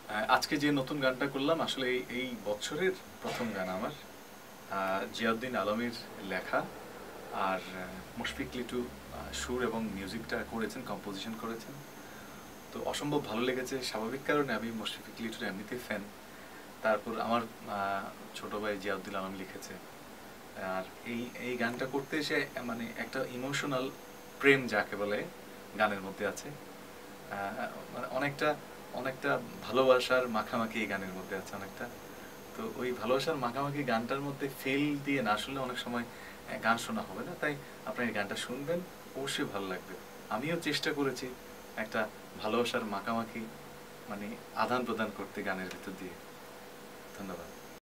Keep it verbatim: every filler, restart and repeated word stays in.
আজকে যে নতুন গানটা করলাম আসলে এই এই বছরের প্রথম গান আমার। আহ, জিয়াউদ্দিন আলমের লেখা। আর আহ, মুশফিক লিটু আহ, সুর এবং মিউজিকটা করেছেন, কম্পোজিশন করেছেন। তো অসম্ভব ভালো লেগেছে, স্বাভাবিক কারণে আমি মুশফিক লিটুর এমনিতেই ফ্যান। তারপর আমার আহ, ছোট ভাই জিয়াউদ্দিন আলম লিখেছে। আর এই এই গানটা করতে এসে মানে একটা ইমোশনাল প্রেম যাকে বলে গানের মধ্যে আছে। আহ, মানে অনেকটা অনেকটা ভালোবাসার মাখামাখি এই গানের মধ্যে আছে অনেকটা। তো ওই ভালোবাসার মাখামাখি গানটার মধ্যে ফেল দিয়ে না শুনলে অনেক সময় আহ, গান শোনা হবে না। তাই আপনি এই গানটা শুনবেন, অবশ্যই ভালো লাগবে। আমিও চেষ্টা করেছি একটা ভালোবাসার মাখামাখি মানে আদান প্রদান করতে গানের ভিতর দিয়ে। ধন্যবাদ।